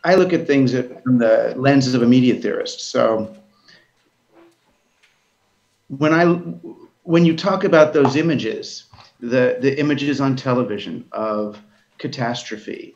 I look at things from the lenses of a media theorist. So when you talk about those images, the images on television of catastrophe,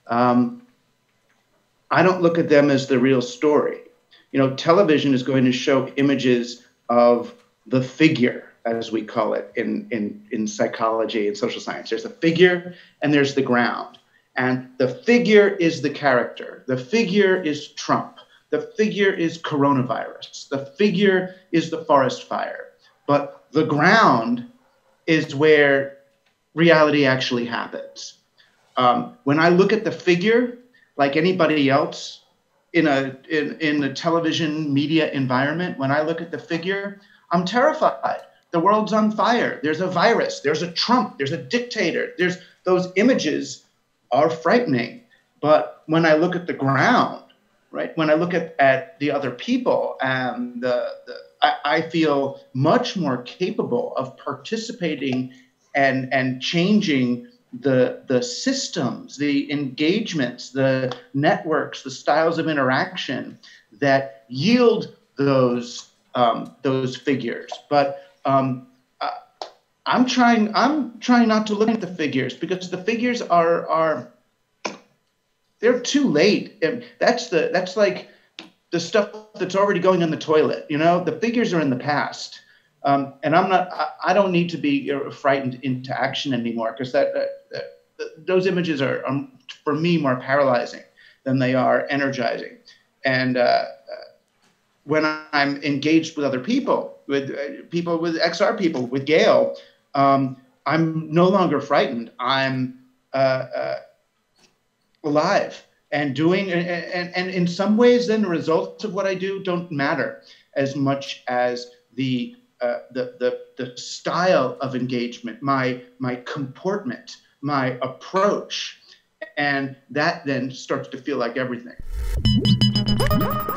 I don't look at them as the real story. You know, television is going to show images of the figure, as we call it in psychology and social science. There's the figure and there's the ground. And the figure is the character. The figure is Trump. The figure is coronavirus. The figure is the forest fire. But the ground is where reality actually happens. When I look at the figure, like anybody else in a television media environment, when I look at the figure, I'm terrified. The world's on fire. There's a virus. There's a Trump. There's a dictator. There's those images are frightening. But when I look at the ground, right, when I look at the other people, and I feel much more capable of participating and changing the systems, the engagements, the networks, the styles of interaction that yield those figures. But I'm trying not to look at the figures, because the figures they're too late. And that's like the stuff that's already going in the toilet. You know, the figures are in the past. And I don't need to be frightened into action anymore, because those images are, for me, more paralyzing than they are energizing. And when I'm engaged with other people, with XR people, with Gail, I'm no longer frightened. I'm alive and doing, and in some ways, then the results of what I do don't matter as much as the style of engagement, my comportment, my approach, and that then starts to feel like everything.